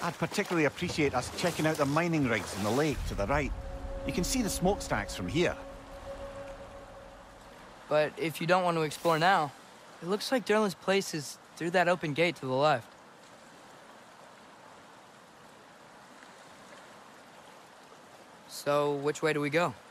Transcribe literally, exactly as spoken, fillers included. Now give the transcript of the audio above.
I'd particularly appreciate us checking out the mining rigs in the lake to the right. You can see the smokestacks from here. But if you don't want to explore now, it looks like Derlin's place is through that open gate to the left. So, which way do we go?